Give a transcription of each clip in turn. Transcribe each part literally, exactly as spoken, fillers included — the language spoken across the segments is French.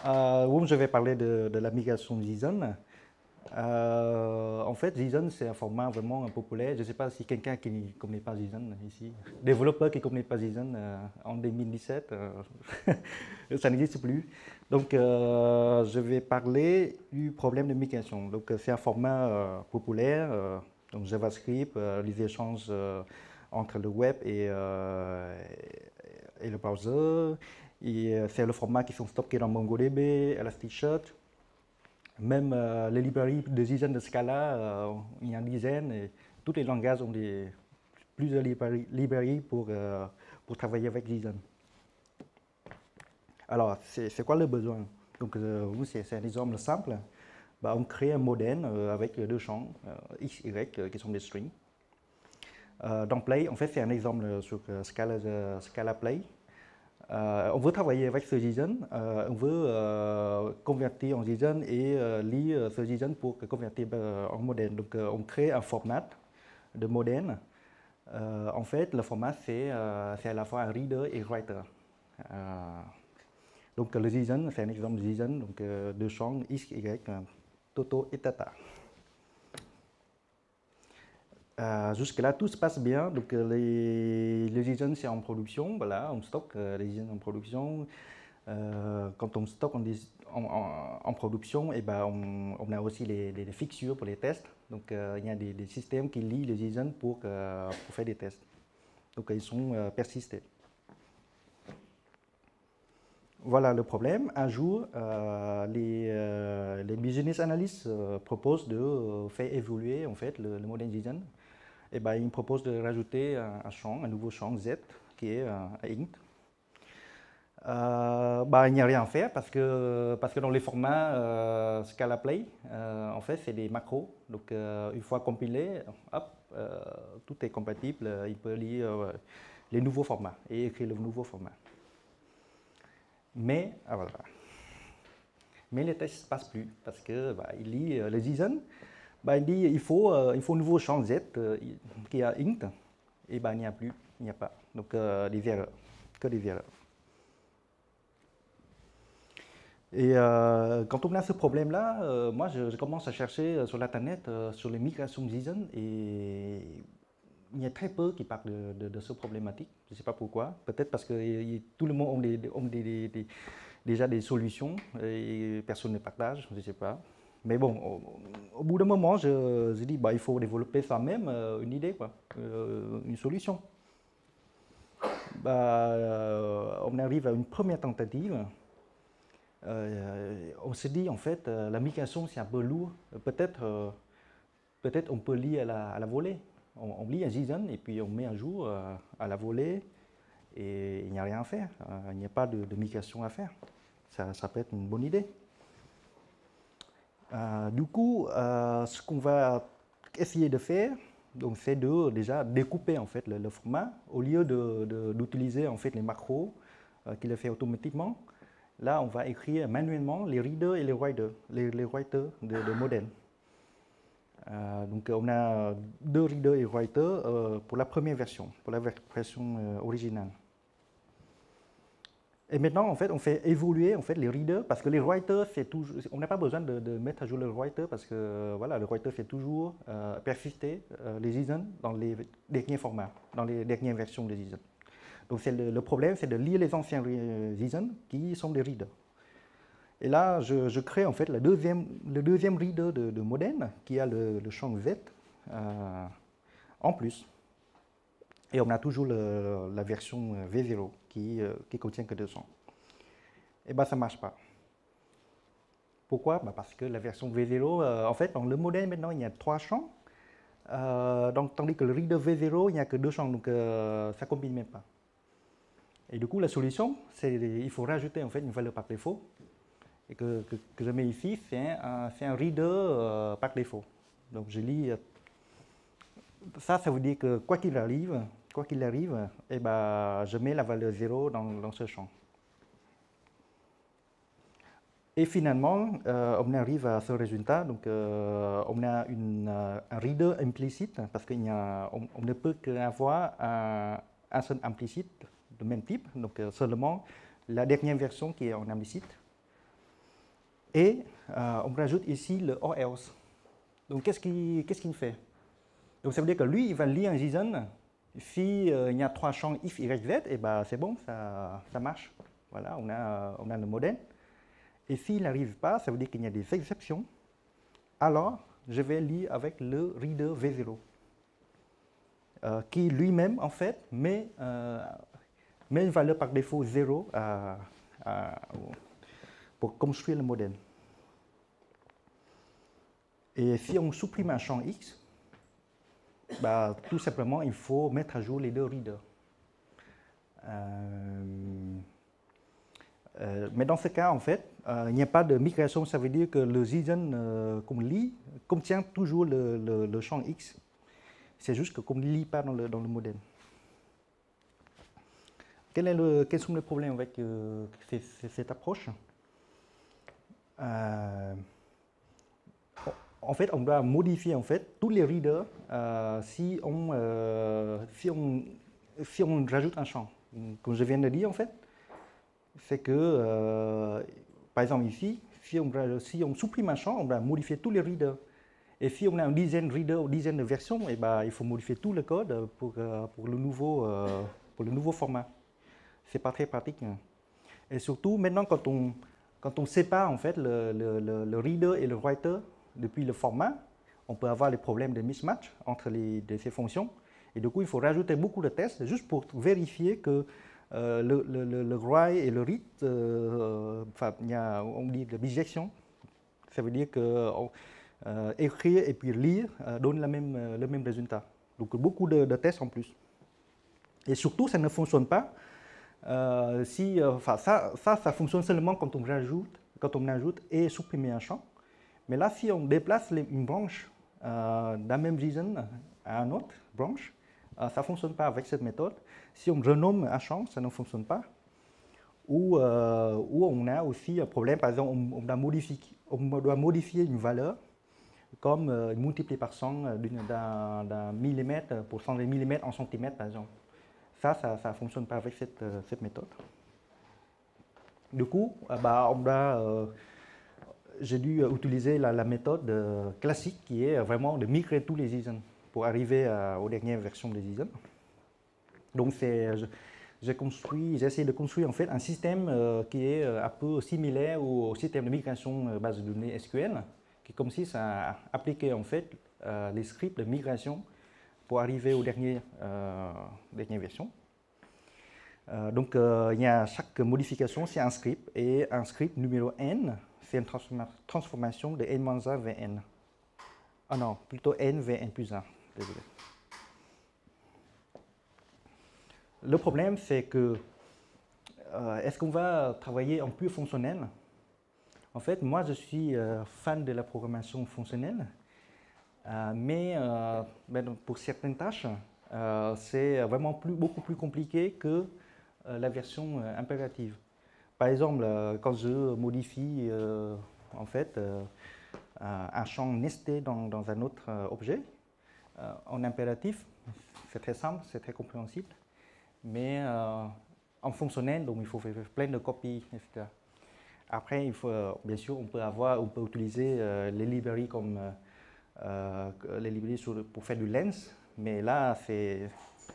Euh, bon, je vais parler de, de la migration JSON. Euh, en fait, JSON, c'est un format vraiment populaire. Je ne sais pas si quelqu'un qui ne connaît pas JSON ici, développeur qui ne connaît pas JSON euh, en deux mille dix-sept, euh, ça n'existe plus. Donc, euh, je vais parler du problème de migration. Donc, c'est un format euh, populaire, euh, donc JavaScript, euh, les échanges euh, entre le web et, euh, et le browser. Et c'est le format qui sont stockés dans MongoDB, Elasticsearch. Même euh, les librairies de JSON de Scala, euh, il y a une dizaine. Et tous les langages ont des, plusieurs librairies, librairies pour, euh, pour travailler avec JSON. Alors, c'est quoi le besoin? Donc, euh, c'est un exemple simple. Bah, on crée un modèle euh, avec deux champs, euh, X, Y, euh, qui sont des strings. Euh, dans Play, en fait, c'est un exemple sur euh, Scala, euh, Scala Play. Euh, on veut travailler avec ce JSON, euh, on veut euh, convertir en JSON et euh, lire ce JSON pour convertir euh, en modèle. Donc, euh, on crée un format de modèle. Euh, en fait, le format, c'est euh, à la fois un reader et writer. Euh, donc, le JSON, c'est un exemple de JSON, donc euh, deux champs X, Y, Toto et Tata. Euh, Jusque-là, tout se passe bien. Donc, euh, les, les JSON, c'est en production. Voilà, on stocke euh, les JSON en production. Euh, quand on stocke en, en, en, en production, et ben on, on a aussi les, les, les fixtures pour les tests. Donc, euh, il y a des, des systèmes qui lient les JSON pour, euh, pour faire des tests. Donc, ils sont euh, persistés. Voilà le problème. Un jour, euh, les, euh, les business analysts euh, proposent de euh, faire évoluer en fait, le, le modèle JSON. Et ben, ils proposent de rajouter un, un champ, un nouveau champ Z, qui est un int. Euh, bah, il n'y a rien à faire parce que, parce que dans les formats euh, Scala Play, euh, en fait, c'est des macros. Donc, euh, une fois compilé, hop, euh, tout est compatible. Il peut lire euh, les nouveaux formats et écrire le nouveau format. Mais, ah, voilà. Mais les tests ne se passent plus parce que bah, il lit euh, le JSON. Bah, il dit il faut, euh, il faut un nouveau champ Z euh, qui a int. Et bah, il n'y a plus, il n'y a pas. Donc, euh, des erreurs, que des erreurs. Et euh, quand on a ce problème-là, euh, moi je, je commence à chercher sur l'internet euh, sur les migrations JSON et il y a très peu qui parlent de, de, de ce problématique. Je ne sais pas pourquoi. Peut-être parce que y, tout le monde a des, des, des, des, déjà des solutions et personne ne partage, je ne sais pas. Mais bon, au, au bout d'un moment, je, je dis bah, il faut développer soi-même euh, une idée, quoi, euh, une solution. Bah, euh, on arrive à une première tentative. Euh, on se dit en fait euh, la migration c'est un peu lourd. Peut-être euh, peut-être on peut lire à la, à la volée. On, on lit un JSON et puis on met un jour euh, à la volée et il n'y a rien à faire. Euh, il n'y a pas de, de migration à faire. Ça, ça peut être une bonne idée. Euh, du coup, euh, ce qu'on va essayer de faire, donc c'est de déjà découper en fait le, le format au lieu d'utiliser de, de, en fait les macros euh, qui le fait automatiquement. Là, on va écrire manuellement les readers et les writers, les, les writers de, de modèles. Euh, donc, on a deux readers et writers euh, pour la première version, pour la version euh, originale. Et maintenant, en fait, on fait évoluer en fait, les readers parce que les writers, c'est toujours, on n'a pas besoin de, de mettre à jour le writer parce que voilà, le writer fait toujours euh, persister euh, les JSON dans les derniers formats, dans les dernières versions des JSON. Donc, le, le problème, c'est de lire les anciens JSON qui sont des readers. Et là, je, je crée en fait le deuxième, le deuxième reader de, de modèle qui a le, le champ Z euh, en plus. Et on a toujours le, la version V zéro qui, euh, qui contient que deux cents. Et bien, ça ne marche pas. Pourquoi? Ben parce que la version V zéro, euh, en fait, dans le modèle maintenant, il y a trois champs. Euh, donc, tandis que le reader V zéro, il n'y a que deux champs, donc euh, ça ne combine même pas. Et du coup, la solution, c'est il faut rajouter en fait une valeur par défaut. Et que, que, que je mets ici, c'est un, un reader euh, par défaut. Donc je lis. Euh, ça, ça veut dire que quoi qu'il arrive, quoi qu'il arrive, eh ben, je mets la valeur zéro dans, dans ce champ. Et finalement, euh, on arrive à ce résultat. Donc euh, on a une, euh, un reader implicite parce qu'on on, on ne peut qu'avoir un, un seul implicite de même type. Donc euh, seulement la dernière version qui est en implicite. Et euh, on rajoute ici le or else. Donc qu'est-ce qu'il qu'est-ce qu'il fait? Donc ça veut dire que lui, il va lire un JSON. Si euh, il y a trois champs if, y, z, et ben c'est bon, ça, ça marche. Voilà, on a, on a le modèle. Et s'il n'arrive pas, ça veut dire qu'il y a des exceptions. Alors, je vais lire avec le reader v zéro, euh, qui lui-même, en fait, met, euh, met une valeur par défaut zéro à, à, pour construire le modèle. Et si on supprime un champ X, bah, tout simplement, il faut mettre à jour les deux readers. Euh, euh, mais dans ce cas, en fait, euh, il n'y a pas de migration. Ça veut dire que le JSON euh, qu'on lit contient toujours le, le, le champ X. C'est juste qu'on ne lit pas dans le, dans le modèle. Quel est le, quels sont les problèmes avec euh, ces, ces, cette approche? euh, En fait, on doit modifier en fait tous les readers euh, si, on, euh, si, on, si on rajoute un champ. Comme je viens de dire, en fait, c'est que, euh, par exemple ici, si on, si on supprime un champ, on doit modifier tous les readers. Et si on a une dizaine de readers ou une dizaine de versions, eh ben, il faut modifier tout le code pour, pour, le, nouveau, euh, pour le nouveau format. C'est pas très pratique. Et surtout, maintenant, quand on, quand on sépare en fait, le, le, le, le reader et le writer depuis le format, on peut avoir les problèmes de mismatch entre les, de ces fonctions. Et du coup, il faut rajouter beaucoup de tests juste pour vérifier que euh, le, le, le write et le read, euh, enfin, il y a, on dit de bijection. Ça veut dire que euh, écrire et puis lire euh, donne la même, euh, le même résultat. Donc, beaucoup de, de tests en plus. Et surtout, ça ne fonctionne pas. Euh, si, euh, ça, ça, ça fonctionne seulement quand on rajoute, quand on ajoute et supprime un champ. Mais là, si on déplace les, une branche euh, d'un même JSON à une autre branche, euh, ça ne fonctionne pas avec cette méthode. Si on renomme un champ, ça ne fonctionne pas. Ou, euh, ou on a aussi un problème, par exemple, on, on, doit, modifier, on doit modifier une valeur comme euh, multiplié par cent d'un millimètre pour cent de millimètres en centimètres, par exemple. Ça, ça ne fonctionne pas avec cette, euh, cette méthode. Du coup, euh, bah, on doit... Euh, j'ai dû utiliser la, la méthode euh, classique qui est vraiment de migrer tous les JSON pour arriver à, aux dernières versions des JSON. Donc j'ai construit, j'ai essayé de construire en fait un système euh, qui est un peu similaire au, au système de migration euh, base de données S Q L, qui consiste à appliquer en fait euh, les scripts de migration pour arriver aux dernières, euh, dernières versions. Euh, donc euh, il y a chaque modification, c'est un script, et un script numéro n, c'est une transforma transformation de n moins un vers n. Ah non, plutôt n vers n plus un. Désolé. Le problème, c'est que, euh, est-ce qu'on va travailler en pur fonctionnel? En fait, moi, je suis euh, fan de la programmation fonctionnelle, euh, mais euh, ben, pour certaines tâches, euh, c'est vraiment plus, beaucoup plus compliqué que euh, la version euh, impérative. Par exemple, euh, quand je modifie euh, en fait, euh, un champ nesté dans, dans un autre euh, objet, euh, en impératif, c'est très simple, c'est très compréhensible, mais euh, en fonctionnel, donc il faut faire plein de copies, et cetera. Après, il faut, euh, bien sûr, on peut, avoir, on peut utiliser euh, les librairies comme euh, les librairies sur, pour faire du lens, mais là, c'est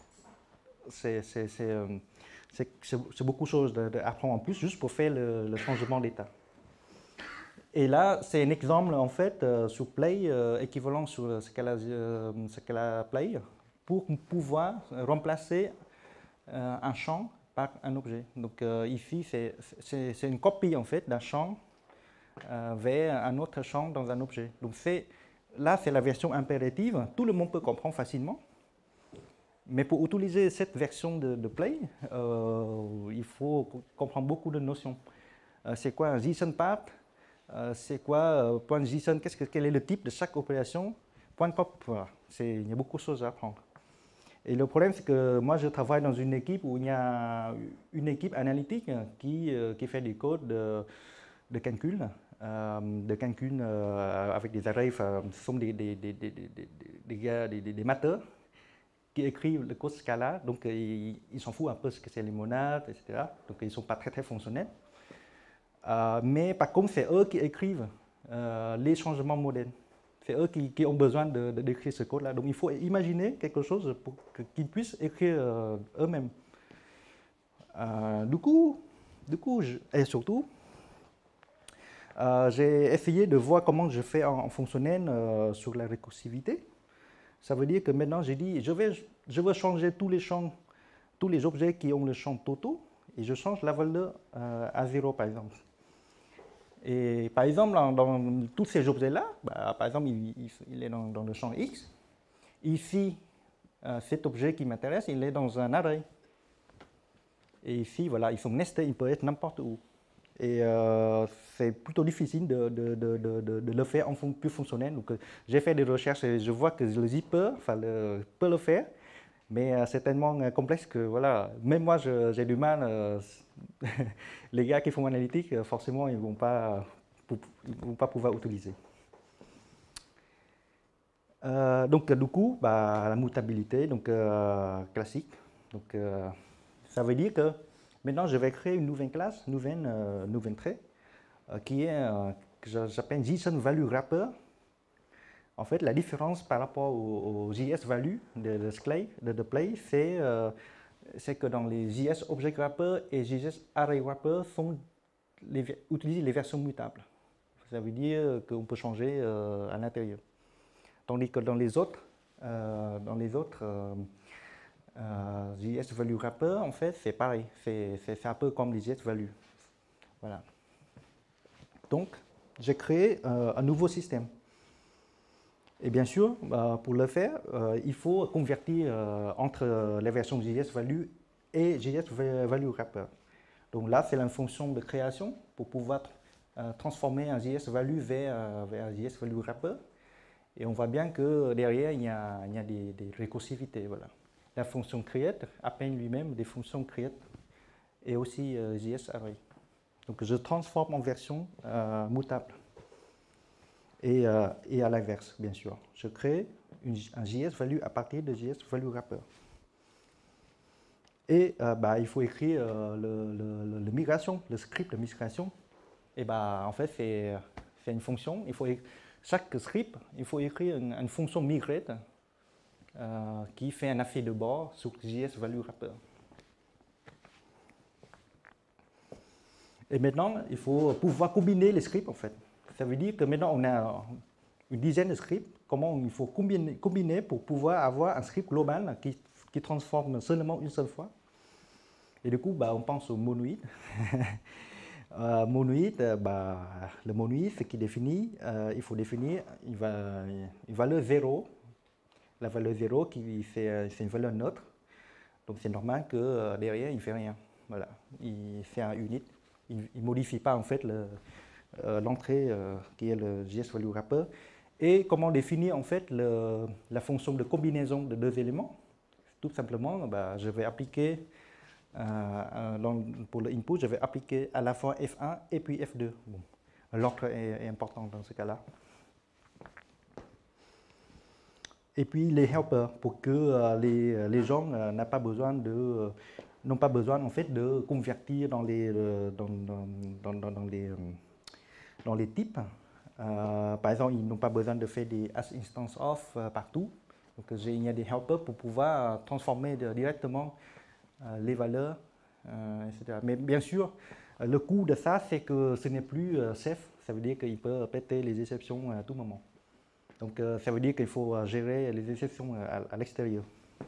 c'est beaucoup de choses à apprendre en plus juste pour faire le, le changement d'état. Et là, c'est un exemple en fait euh, sur Play, euh, équivalent sur Scala, euh, Scala Play, pour pouvoir remplacer euh, un champ par un objet. Donc euh, ici, c'est une copie en fait d'un champ euh, vers un autre champ dans un objet. Donc là, c'est la version impérative. Tout le monde peut comprendre facilement. Mais pour utiliser cette version de, de Play, euh, il faut comprendre beaucoup de notions. Euh, c'est quoi un JSON path? Euh, c'est quoi euh, point JSON? Qu'est-ce que, quel est le type de chaque opération? Point pop, voilà. Il y a beaucoup de choses à apprendre. Et le problème, c'est que moi, je travaille dans une équipe où il y a une équipe analytique qui, euh, qui fait des codes de, de calcul, euh, de calcul euh, avec des arrays, enfin, ce sont des, des, des, des, des, des, gars, des, des, des matheux qui écrivent le code Scala, donc ils, ils s'en foutent un peu ce que c'est les monades, et cetera. Donc ils ne sont pas très très fonctionnels. Euh, mais par contre, c'est eux qui écrivent euh, les changements modernes. C'est eux qui, qui ont besoin de, de, d'écrire ce code-là. Donc il faut imaginer quelque chose pour qu'ils puissent écrire euh, eux-mêmes. Euh, du coup, du coup je, et surtout, euh, j'ai essayé de voir comment je fais en, en fonctionnel euh, sur la récursivité. Ça veut dire que maintenant, j'ai dit, je vais, je veux changer tous les champs, tous les objets qui ont le champ totaux, et je change la valeur euh, à zéro, par exemple. Et par exemple, dans, dans tous ces objets-là, bah, par exemple, il, il, il est dans, dans, le champ X. Ici, euh, cet objet qui m'intéresse, il est dans un array. Et ici, voilà, ils sont nestés, ils peuvent être n'importe où. Et euh, c'est plutôt difficile de, de, de, de, de le faire en fon plus fonctionnel. Donc, j'ai fait des recherches et je vois que le zipper enfin, le, peut le faire. Mais euh, c'est tellement euh, complexe que voilà, même moi j'ai du mal. Euh, les gars qui font analytique, euh, forcément, ils ne vont, vont pas pouvoir utiliser. Euh, donc du coup, bah, la mutabilité donc, euh, classique. Donc, euh, ça veut dire que maintenant je vais créer une nouvelle classe, nouvelle, euh, nouvelle trait, euh, qui est, euh, que j'appelle JSON Value Wrapper. En fait, la différence par rapport au, au J S Value de, de, Sklay, de, de Play, c'est euh, que dans les J S Object Wrapper et J S Array Wrapper sont les, utilisent les versions mutables. Ça veut dire qu'on peut changer euh, à l'intérieur. Tandis que dans les autres, euh, dans les autres euh, euh, J S Value Wrapper, en fait, c'est pareil. C'est un peu comme les J S Value. Voilà. Donc, j'ai créé euh, un nouveau système. Et bien sûr, euh, pour le faire, euh, il faut convertir euh, entre les versions J S Value et J S Value Wrapper. Donc là, c'est la fonction de création pour pouvoir euh, transformer un J S Value vers, euh, vers un J S Value Wrapper. Et on voit bien que derrière, il y a, il y a des, des récursivités. Voilà. La fonction create appelle lui-même des fonctions create et aussi euh, J S Array. Donc je transforme en version euh, mutable. Et, euh, et à l'inverse, bien sûr. Je crée une, un J S Value à partir de J S Value Wrapper. Et euh, bah, il faut écrire euh, le, le, le, le migration, le script de migration. Et bah, en fait, c'est une fonction. Il faut, chaque script, il faut écrire une, une fonction migrate euh, qui fait un effet de bord sur J S Value Wrapper. Et maintenant, il faut pouvoir combiner les scripts, en fait. Ça veut dire que maintenant, on a une dizaine de scripts. Comment il faut combiner, combiner pour pouvoir avoir un script global qui, qui transforme seulement une seule fois. Et du coup, bah, on pense au monoïde. euh, monoïde, bah, le monoïde, ce qui définit, euh, il faut définir une, une valeur zéro. La valeur zéro, c'est une valeur neutre. Donc c'est normal que euh, derrière, il ne fait rien. Voilà. Il fait un unit. Il ne modifie pas en fait le, l'entrée euh, qui est le J S Value Wrapper, et comment définir en fait le, la fonction de combinaison de deux éléments. Tout simplement, bah, je vais appliquer, euh, dans, pour le input, je vais appliquer à la fois F un et puis F deux. Bon. L'ordre est, est important dans ce cas-là. Et puis les helpers, pour que euh, les, les gens euh, n'ont pas besoin de... Euh, n'ont pas besoin en fait de convertir dans les, euh, dans, dans, dans, dans les, euh, dans les types. Euh, par exemple, ils n'ont pas besoin de faire des as instance of euh, partout. Donc, il y a des helpers pour pouvoir transformer de, directement euh, les valeurs, euh, et cetera. Mais bien sûr, le coût de ça, c'est que ce n'est plus euh, safe. Ça veut dire qu'il peut péter les exceptions à tout moment. Donc, euh, ça veut dire qu'il faut gérer les exceptions à, à l'extérieur.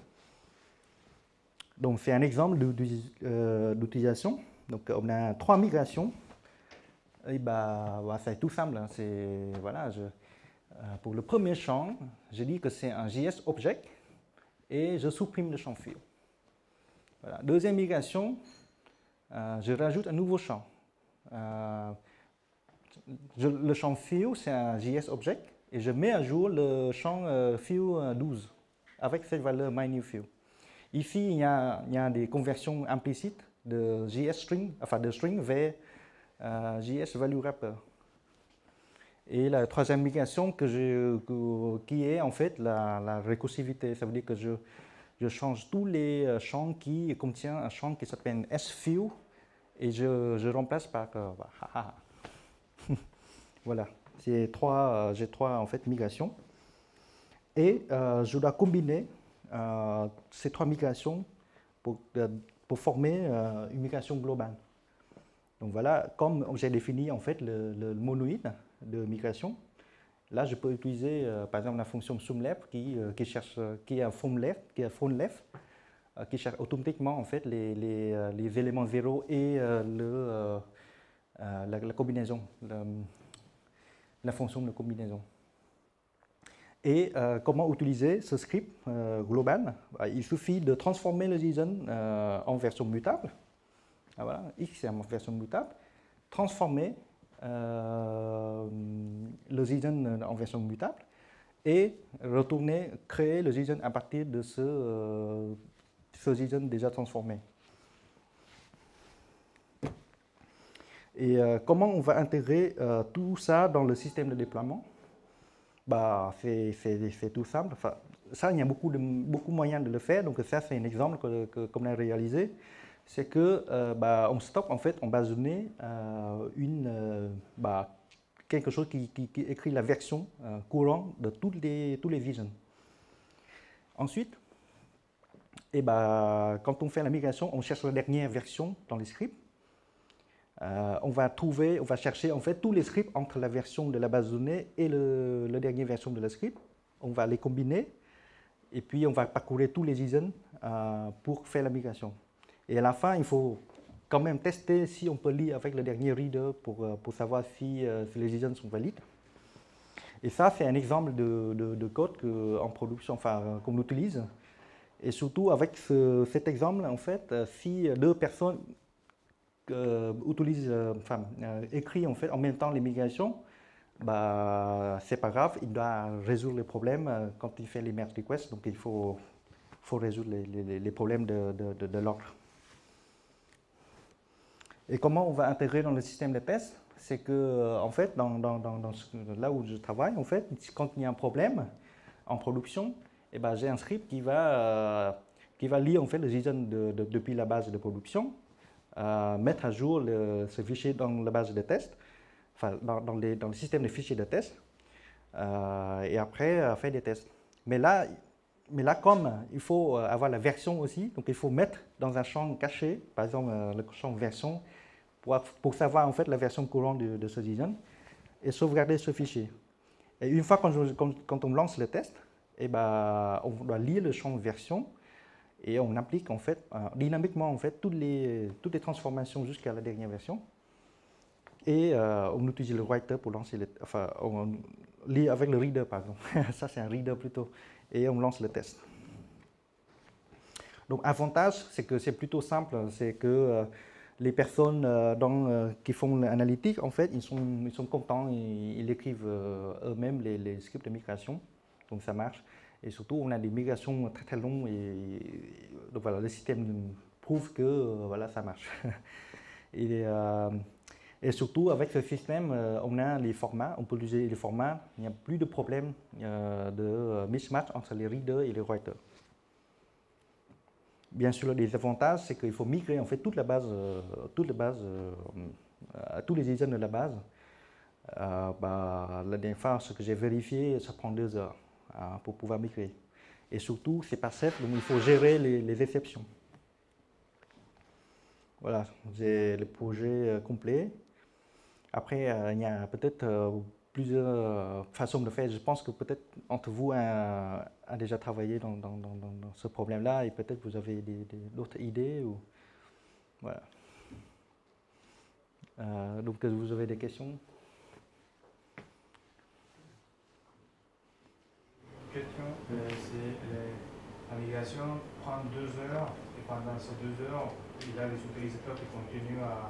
Donc, c'est un exemple d'utilisation. Donc, on a trois migrations. Et bah, bah, c'est tout simple. Hein. Voilà, je, euh, pour le premier champ, je dis que c'est un J S Object et je supprime le champ field. Voilà. Deuxième migration, euh, je rajoute un nouveau champ. Euh, je, le champ field, c'est un J S Object et je mets à jour le champ euh, field douze avec cette valeur myNewField. Ici, il y, a, il y a des conversions implicites de J S string, enfin de string vers euh, J S Value Wrapper. Et la troisième migration que je, que, qui est en fait la, la récursivité, ça veut dire que je, je change tous les champs qui contiennent un champ qui s'appelle sField et je, je remplace par euh, voilà, j'ai trois, j'ai trois en fait migrations et euh, je dois combiner euh, ces trois migrations pour, pour former euh, une migration globale. Donc voilà, comme j'ai défini en fait le, le monoïde de migration, là je peux utiliser euh, par exemple la fonction SumLeft qui, euh, qui cherche, qui est un FrontLeft, qui est un FrontLeft, euh, qui cherche automatiquement en fait les, les, euh, les éléments zéro et euh, le, euh, euh, la, la combinaison, la, la fonction de combinaison. Et euh, comment utiliser ce script euh, global? Il suffit de transformer le JSON euh, en version mutable. Ah, voilà, X est en version mutable. Transformer euh, le JSON en version mutable et retourner, créer le JSON à partir de ce, euh, ce JSON déjà transformé. Et euh, comment on va intégrer euh, tout ça dans le système de déploiement? Bah, c'est tout simple. Enfin, ça, il y a beaucoup de beaucoup de moyens de le faire. Donc ça, c'est un exemple que, que, qu'on a réalisé. C'est que euh, bah, on stocke en fait en base de données euh, une, euh, bah, quelque chose qui, qui, qui écrit la version euh, courante de toutes les, tous les visions. Ensuite, et bah, quand on fait la migration, on cherche la dernière version dans les scripts. Euh, on va trouver, on va chercher en fait tous les scripts entre la version de la base de données et le, la dernière version de la script. On va les combiner et puis on va parcourir tous les JSON euh, pour faire la migration. Et à la fin, il faut quand même tester si on peut lire avec le dernier reader pour, pour savoir si, euh, si les JSON sont valides. Et ça, c'est un exemple de, de, de code que, en production, enfin, qu'on utilise. Et surtout avec ce, cet exemple, en fait, si deux personnes euh, utilisent, euh, enfin, euh, écrivent en fait en même temps les migrations, bah, c'est pas grave, il doit résoudre les problèmes euh, quand il fait les merge requests. Donc il faut, faut résoudre les, les, les problèmes de, de, de, de l'ordre. Et comment on va intégrer dans le système de test? C'est que, en fait, dans, dans, dans, dans ce, là où je travaille, en fait, quand il y a un problème en production, eh ben, j'ai un script qui va, euh, qui va lire en fait, le JSON de, de, depuis la base de production, euh, mettre à jour le, ce fichier dans la base de test, enfin, dans, dans, les, dans le système de fichiers de test, euh, et après euh, faire des tests. Mais là, mais là, comme il faut avoir la version aussi, donc il faut mettre dans un champ caché, par exemple le champ version, pour, pour savoir en fait la version courante de, de ce JSON et sauvegarder ce fichier. Et une fois quand, je, quand, quand on lance le test, et ben, on doit lire le champ version et on applique en fait euh, dynamiquement en fait toutes les, toutes les transformations jusqu'à la dernière version. Et euh, on utilise le writer pour lancer le, enfin, on lit avec le reader par exemple. Ça c'est un reader plutôt. Et on lance le test. Donc avantage, c'est que c'est plutôt simple, c'est que euh, les personnes euh, dans, euh, qui font l'analytique, en fait, ils sont, ils sont contents, ils, ils écrivent euh, eux-mêmes les, les scripts de migration, donc ça marche. Et surtout, on a des migrations très très longues et, et donc voilà, le système prouve que euh, voilà, ça marche. et, euh, et surtout, avec ce système, euh, on a les formats, on peut utiliser les formats, il n'y a plus de problème euh, de mismatch entre les readers et les writers. Bien sûr, le désavantage, c'est qu'il faut migrer en fait toute la base, euh, toute la base, euh, euh, tous les JSON de la base. Euh, bah, la dernière fois, ce que j'ai vérifié, ça prend deux heures euh, pour pouvoir migrer. Et surtout, c'est pas simple, donc il faut gérer les, les exceptions. Voilà, j'ai le projet euh, complet. Après, euh, il y a peut-être euh, plusieurs euh, façons de faire. Je pense que peut-être entre vous a, a déjà travaillé dans, dans, dans, dans ce problème-là et peut-être vous avez d'autres idées. Ou... Voilà. Euh, donc, vous avez des questions? Question, euh, c'est euh, la migration prend deux heures et pendant ces deux heures, il y a les utilisateurs qui continuent à...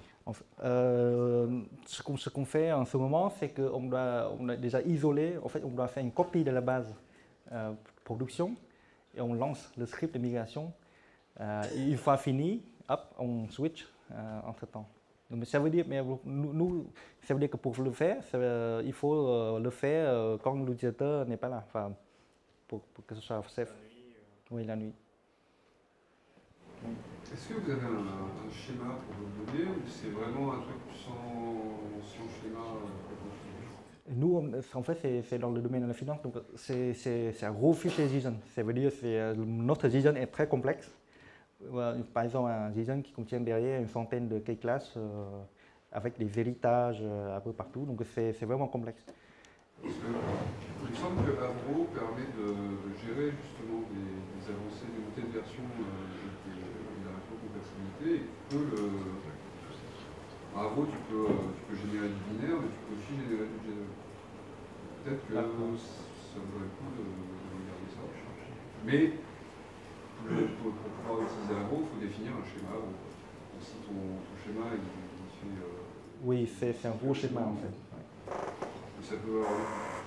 Euh, ce qu'on qu fait en ce moment, c'est qu'on doit, on a déjà isolé, en fait, on doit faire une copie de la base euh, production et on lance le script de migration. Euh, et une fois fini, hop, on switch euh, entre temps. Donc, ça veut dire, mais nous, nous, ça veut dire que pour le faire, ça, euh, il faut euh, le faire euh, quand l'utilisateur n'est pas là, enfin, pour, pour que ce soit safe. La nuit, euh... Oui, la nuit. Est-ce que vous avez un, un schéma pour vos données ou c'est vraiment un truc sans, sans schéma euh, Nous, on- en fait, c'est dans le domaine de la finance, donc c'est un gros fichier JSON. Ça veut dire que notre JSON est très complexe. Par exemple, un JSON qui contient derrière une centaine de key classes euh, avec des héritages euh, un peu partout, donc c'est vraiment complexe. Parce que, il me semble que Avro permet de, de gérer justement des, des avancées, des montées de version euh, de, de la rétro-compatibilité. Et tu peux le. En Avro, tu peux, tu peux générer du binaire, mais tu peux aussi générer du J S O N. Peut-être que ça vaudrait le coup de, de regarder ça. Mais pour, pour pouvoir utiliser Avro, il faut définir un schéma. Donc, si ton, ton schéma il, il fait. Euh, oui, c'est un gros schéma en fait. Ça peut avoir.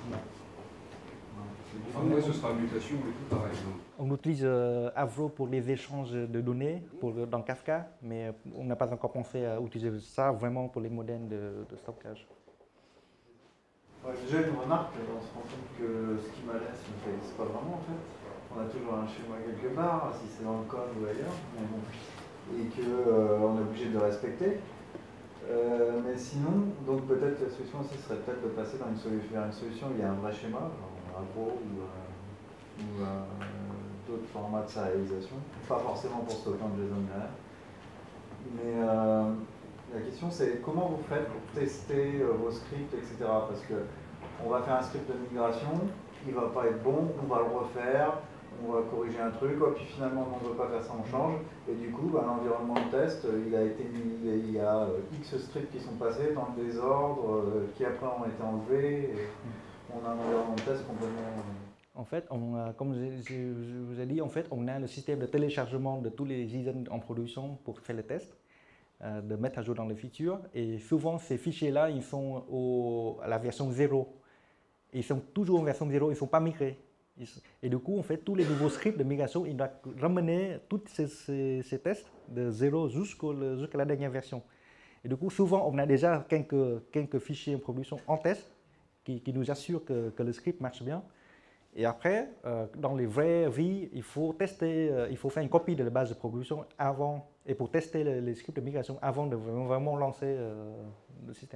Enfin, moi, ce sera mutation et tout pareil. Non. On utilise euh, Avro pour les échanges de données pour, dans Kafka, mais on n'a pas encore pensé à utiliser ça vraiment pour les modèles de, de stockage. Ouais, déjà une remarque, on se rend compte que ce qui m'alaise ne n'existe pas vraiment en fait. On a toujours un schéma quelque part, si c'est dans le code ou ailleurs, mais bon. Et qu'on euh, est obligé de le respecter. Euh, mais sinon, donc peut-être la solution aussi serait peut-être de passer dans une solution, vers une solution où il y a un vrai schéma, genre Avro ou, euh, ou euh, d'autres formats de sérialisation. Pas forcément pour stocker en JSON derrière. Mais euh, la question c'est comment vous faites pour tester euh, vos scripts, et cetera. Parce que on va faire un script de migration, il ne va pas être bon, on va le refaire, on va corriger un truc, oh, puis finalement on ne veut pas faire ça, on change. Et du coup, bah, l'environnement de test, il a été mis, il y a euh, X scripts qui sont passés dans le désordre, euh, qui après ont été enlevés, et on a un environnement de test complètement... En fait, on a, comme je, je, je vous ai dit, en fait, on a le système de téléchargement de tous les JSON en production pour faire le test, euh, de mettre à jour dans le feature. Et souvent, ces fichiers-là, ils sont au, à la version zéro. Ils sont toujours en version zéro, ils ne sont pas migrés. Et du coup, en fait, tous les nouveaux scripts de migration, ils doivent ramener tous ces, ces, ces tests de zéro jusqu'à jusqu'à la dernière version. Et du coup, souvent, on a déjà quelques, quelques fichiers en production en test qui, qui nous assurent que, que le script marche bien. Et après, euh, dans les vraies vies, il faut tester, euh, il faut faire une copie de la base de production avant, et pour tester les, les scripts de migration avant de vraiment, vraiment lancer euh, le système.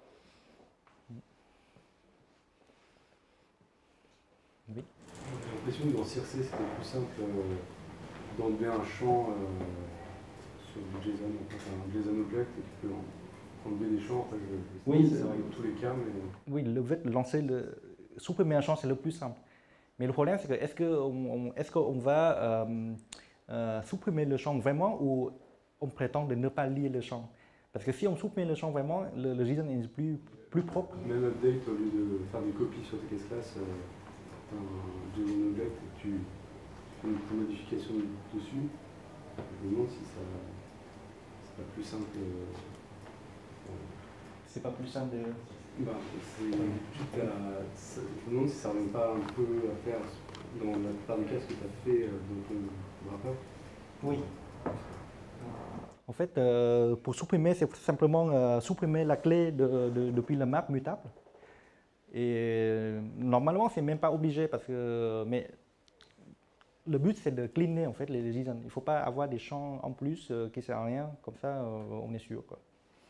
Oui. J'ai l'impression que dans Circe, c'était plus simple euh, d'enlever un champ euh, sur du JSON, enfin un JSON object, et tu peux en, enlever des champs. Enfin, je, oui, ça arrive dans tous les cas. Mais... Oui, le fait de lancer, le, supprimer un champ, c'est le plus simple. Mais le problème, c'est que est-ce qu'on est qu'on va euh, euh, supprimer le champ vraiment ou on prétend de ne pas lire le champ? Parce que si on supprime le champ vraiment, le, le JSON est plus, plus propre. Même update, au lieu de faire des copies sur tes case classes, euh, un JSON object et tu fais une modification dessus, je me demande si ça c'est pas plus simple. Euh, c'est pas plus simple de... Bah, je me demande si ça ne revient pas un peu à faire, dans la plupart des cas, ce que tu as fait euh, dans ton rapport. Oui. En fait, euh, pour supprimer, c'est simplement euh, supprimer la clé de, de, depuis la map mutable. Et euh, normalement, c'est même pas obligé parce que, mais le but c'est de cleaner en fait les JSON. Il ne faut pas avoir des champs en plus euh, qui ne servent à rien. Comme ça, euh, on est sûr, quoi.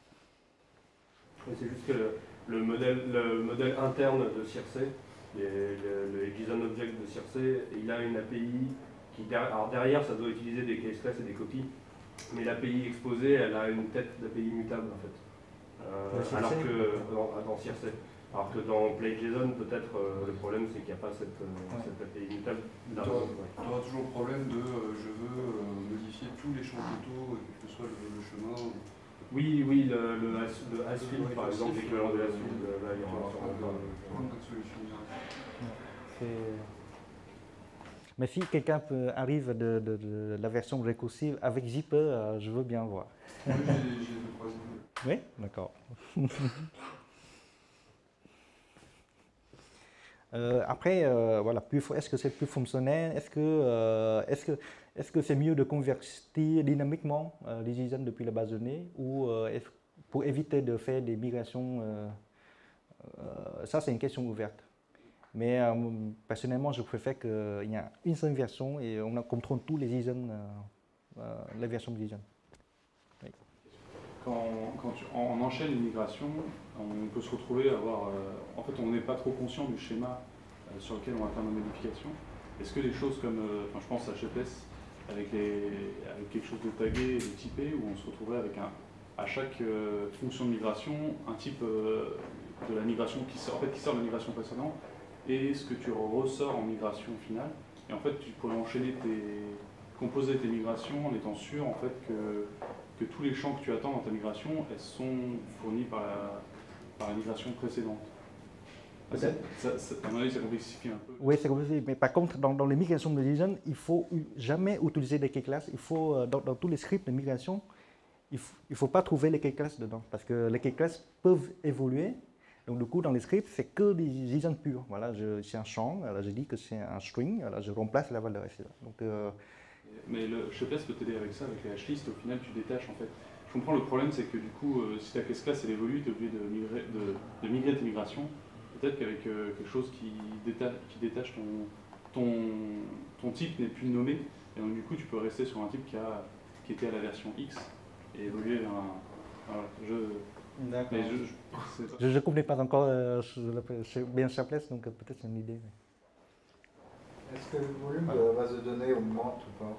C'est juste que le, le, modèle, le modèle interne de Circe, les, le, le JSON Object de Circe, il a une A P I qui, alors derrière, ça doit utiliser des case classes et des copies, mais l'A P I exposée, elle a une tête d'A P I mutable en fait. Euh, alors que dans, dans Circe, alors que dans PlayJSON, peut-être euh, le problème c'est qu'il n'y a pas cette, euh, ouais. cette A P I mutable. Tu auras, ouais. auras toujours le problème de euh, je veux euh, modifier tous les champs totaux, quel que soit le, le chemin. Oui, oui, le, le, le Asfield, par exemple, l'équivalent de Asfield, là, il y aura sûrement pas de solution directe. Mais si quelqu'un arrive de, de, de la version récursive avec Zipper, euh, je veux bien voir. Oui, j'ai deux, trois idées. Oui, d'accord. euh, après, euh, voilà, est-ce que c'est plus fonctionnel? Est-ce que euh, est-ce que est-ce que c'est mieux de convertir dynamiquement euh, les JSON depuis la base de données ou euh, pour éviter de faire des migrations euh, euh, ça, c'est une question ouverte. Mais euh, personnellement, je préfère qu'il y ait une seule version et on contrôle tous les JSON euh, euh, les versions de JSON. Oui. Quand, quand tu, on enchaîne une migration, on peut se retrouver à avoir... Euh, en fait, on n'est pas trop conscient du schéma euh, sur lequel on va faire nos modifications. Est-ce que les choses comme, euh, enfin, je pense à H P S, avec, les, avec quelque chose de tagué et de typé, où on se retrouverait avec un, à chaque euh, fonction de migration, un type euh, de la migration qui sort, en fait, qui sort de la migration précédente, et ce que tu ressors en migration finale. Et en fait, tu pourrais enchaîner tes, composer tes migrations en étant sûr en fait que, que tous les champs que tu attends dans ta migration, elles sont fournis par la, par la migration précédente. Ça, ça, ça, à mon avis, ça complexifie un peu. Oui, c'est compliqué. Mais par contre, dans, dans les migrations de JSON, il ne faut jamais utiliser des key-classes. Il faut, dans, dans tous les scripts de migration, il ne faut pas trouver les key-classes dedans. Parce que les key-classes peuvent évoluer. Donc, du coup, dans les scripts, c'est que des JSON purs. Voilà, c'est un champ. Alors, je dis que c'est un string. Alors, je remplace la valeur. Donc, euh, mais le H P S peut t'aider avec ça, avec les hashlists. Au final, tu détaches en fait. Je comprends le problème, c'est que du coup, euh, si ta case class elle évolue, tu es obligé de migrer, de, de migrer tes migrations. Peut-être qu'avec euh, quelque chose qui détache, qui détache ton, ton, ton type n'est plus nommé, et donc du coup tu peux rester sur un type qui, a, qui était à la version X et évoluer vers un... Voilà, je, D'accord. Je ne connais pas encore euh, bien Sharpless, donc peut-être c'est une idée. Mais... Est-ce que le volume de la base de données augmente ou pas?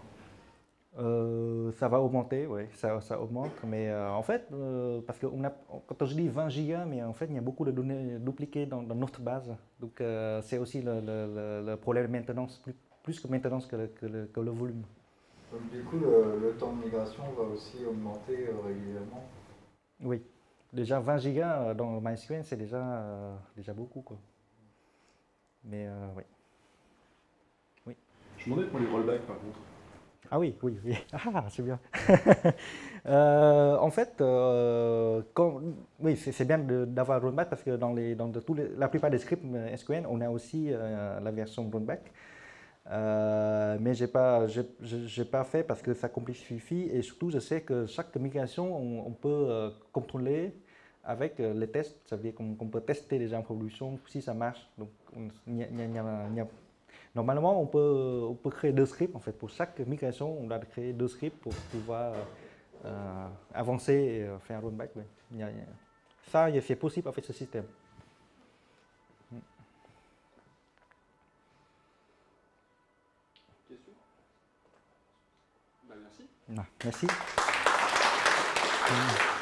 Euh, ça va augmenter, oui, ça, ça augmente, mais euh, en fait, euh, parce que on a, quand je dis vingt gigas, mais en fait, il y a beaucoup de données dupliquées dans, dans notre base, donc euh, c'est aussi le, le, le problème de maintenance, plus, plus que maintenance que le, que le, que le volume. Donc du coup, le, le temps de migration va aussi augmenter euh, régulièrement? Oui, déjà vingt gigas dans MySQL, c'est déjà, euh, déjà beaucoup, quoi. Mais euh, oui. oui. Je me demandais pour les rollbacks, par contre. Ah oui, oui, oui. Ah, c'est bien. euh, en fait, euh, quand, oui, c'est bien d'avoir rollback parce que dans, les, dans de tous les, la plupart des scripts S Q L, on a aussi euh, la version rollback. Euh, mais je n'ai pas, pas fait parce que ça complexifie et surtout, je sais que chaque migration, on, on peut euh, contrôler avec euh, les tests. Ça veut dire qu'on qu'on peut tester déjà en production si ça marche. Donc, il y a, y a, y a, normalement, on peut, on peut créer deux scripts. En fait, pour chaque migration, on doit créer deux scripts pour pouvoir euh, avancer et euh, faire un rollback. Oui. Il y a, il y a, ça, c'est possible avec ce système. Question? Ben, merci. Non, merci.